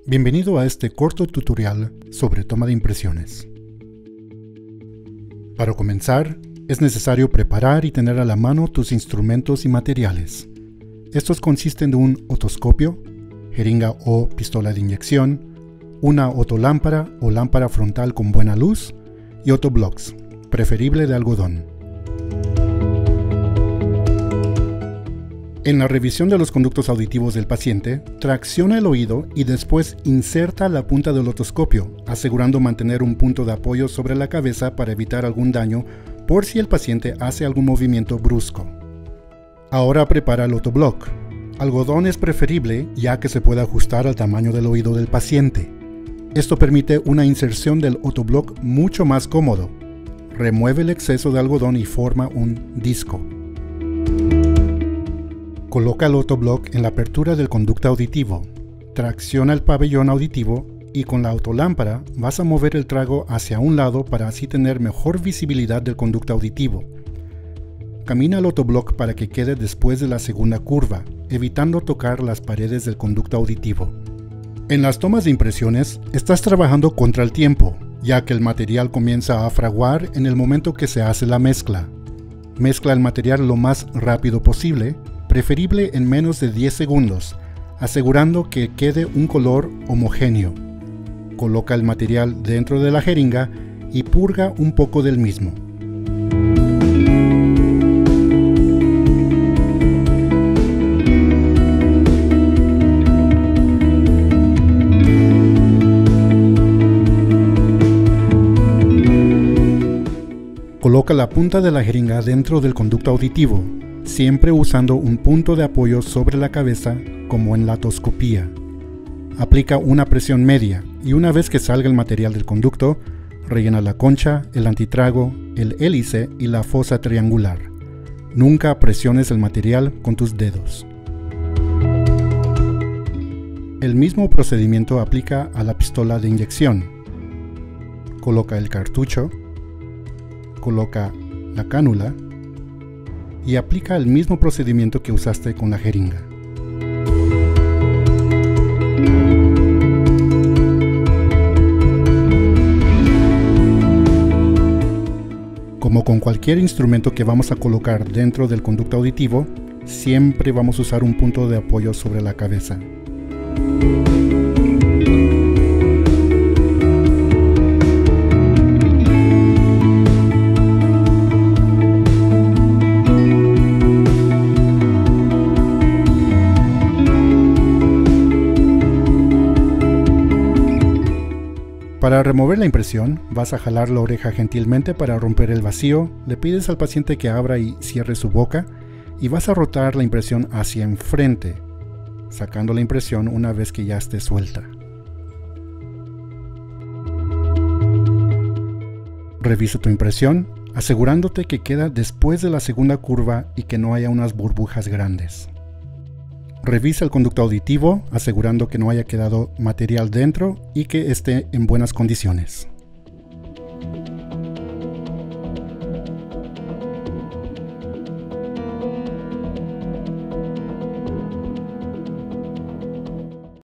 Bienvenido a este corto tutorial sobre toma de impresiones. Para comenzar, es necesario preparar y tener a la mano tus instrumentos y materiales. Estos consisten de un otoscopio, jeringa o pistola de inyección, una otolámpara o lámpara frontal con buena luz y otoblocks, preferible de algodón. En la revisión de los conductos auditivos del paciente, tracciona el oído y después inserta la punta del otoscopio, asegurando mantener un punto de apoyo sobre la cabeza para evitar algún daño por si el paciente hace algún movimiento brusco. Ahora prepara el otoblock. Algodón es preferible ya que se puede ajustar al tamaño del oído del paciente. Esto permite una inserción del otoblock mucho más cómodo. Remueve el exceso de algodón y forma un disco. Coloca el otoblock en la apertura del conducto auditivo, tracciona el pabellón auditivo y con la autolámpara vas a mover el trago hacia un lado para así tener mejor visibilidad del conducto auditivo. Camina el otoblock para que quede después de la segunda curva, evitando tocar las paredes del conducto auditivo. En las tomas de impresiones, estás trabajando contra el tiempo, ya que el material comienza a fraguar en el momento que se hace la mezcla. Mezcla el material lo más rápido posible, preferible en menos de 10 segundos, asegurando que quede un color homogéneo. Coloca el material dentro de la jeringa y purga un poco del mismo. Coloca la punta de la jeringa dentro del conducto auditivo, siempre usando un punto de apoyo sobre la cabeza como en la otoscopía. Aplica una presión media y una vez que salga el material del conducto, rellena la concha, el antitrago, el hélice y la fosa triangular. Nunca presiones el material con tus dedos. El mismo procedimiento aplica a la pistola de inyección. Coloca el cartucho, coloca la cánula y aplica el mismo procedimiento que usaste con la jeringa. Como con cualquier instrumento que vamos a colocar dentro del conducto auditivo, siempre vamos a usar un punto de apoyo sobre la cabeza. Para remover la impresión, vas a jalar la oreja gentilmente para romper el vacío, le pides al paciente que abra y cierre su boca y vas a rotar la impresión hacia enfrente, sacando la impresión una vez que ya esté suelta. Revisa tu impresión, asegurándote que queda después de la segunda curva y que no haya unas burbujas grandes. Revisa el conducto auditivo, asegurando que no haya quedado material dentro y que esté en buenas condiciones.